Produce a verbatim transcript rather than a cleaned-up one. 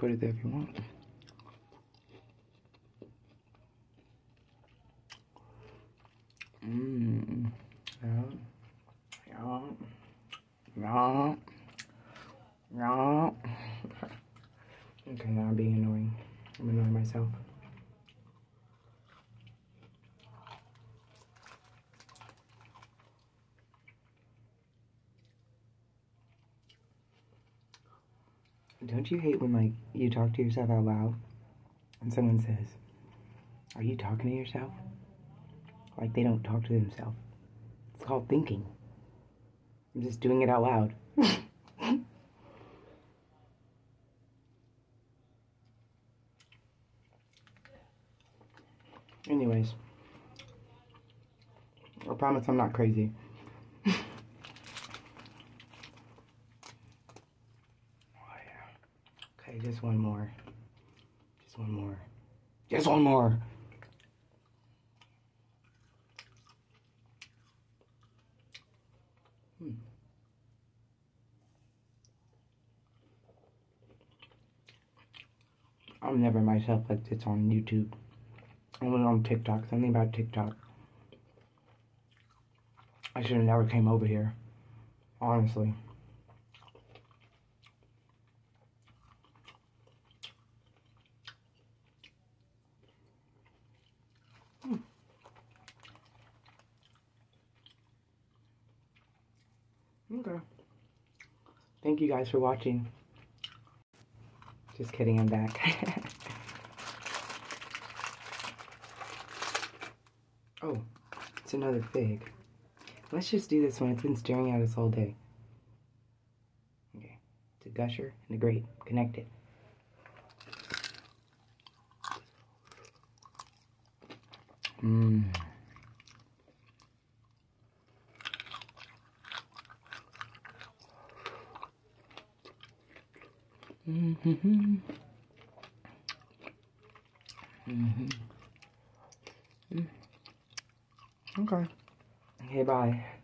Put it there if you want. Mmm. Yeah. Yeah. Yeah. Yeah. Okay, now I'm being annoying. I'm annoying myself. Don't you hate when, like, you talk to yourself out loud and someone says, "Are you talking to yourself?" Like they don't talk to themselves. It's called thinking. I'm just doing it out loud. Anyways, I promise I'm not crazy. Oh yeah. Okay, just one more. Just one more. Just one more. Hmm. I'm never myself like this on YouTube. Only on TikTok. Something about TikTok. I should have never came over here. Honestly. Hmm. Okay. Thank you guys for watching. Just kidding, I'm back. Oh, it's another fig. Let's just do this one. It's been staring at us all day. Okay. It's a gusher and a grape. Connected. Mmm. Mm-hmm. Mm-hmm. Mm. Okay. Okay, bye.